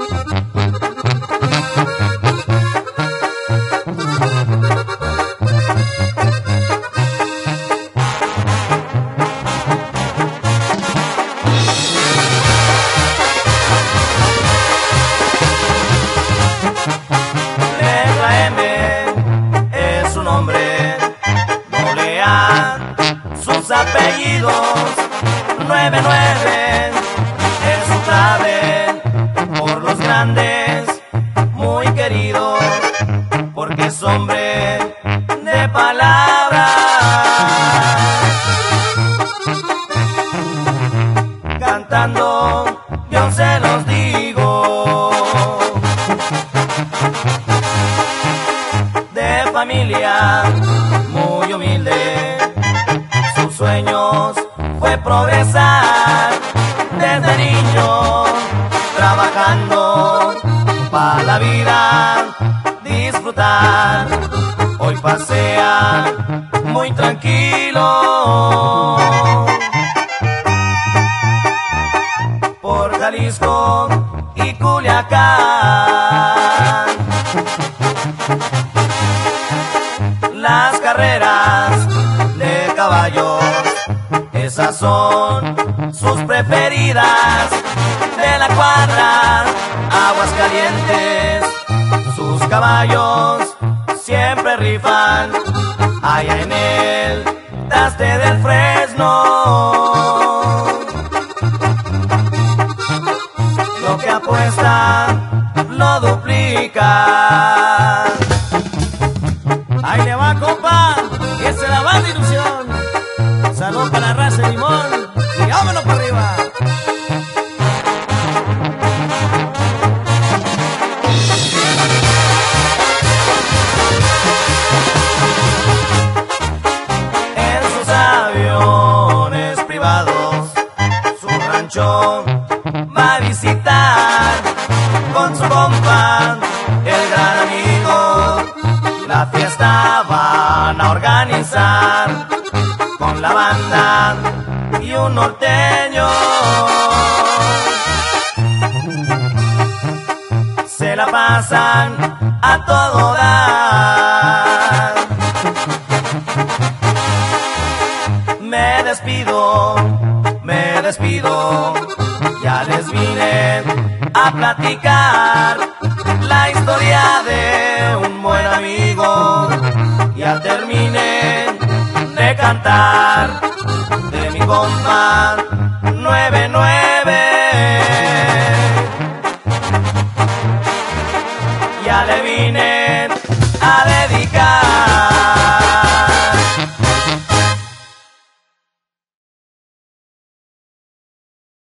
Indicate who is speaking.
Speaker 1: Letra M es su nombre, doble A sus apellidos, 99 es su clave, por los grandes muy querido, porque es hombre de palabra. Cantando yo se los digo, de familia muy humilde, sus sueños fue progresar, desde niño trabajando para la vida disfrutar. Hoy pasea muy tranquilo por Jalisco y Culiacán. Las carreras de caballos, esas son sus preferidas. De la cuadra, Aguascalientes, sus caballos siempre rifan. Allá en el Taste del Fresno, lo que apuesta lo duplica. Ahí le va, compa, y esa es la banda Ilusión. Salud para la raza de Limón y vámonos para arriba. En sus aviones privados, su rancho va a visitar con su compa, el gran amigo. La fiesta van a organizar con la banda y un norteño. Se la pasan a todo dar. Me despido, ya les vine a platicar la historia de un buen amigo. Ya terminé de cantar de mi compa 99. Ya le vine a dedicar.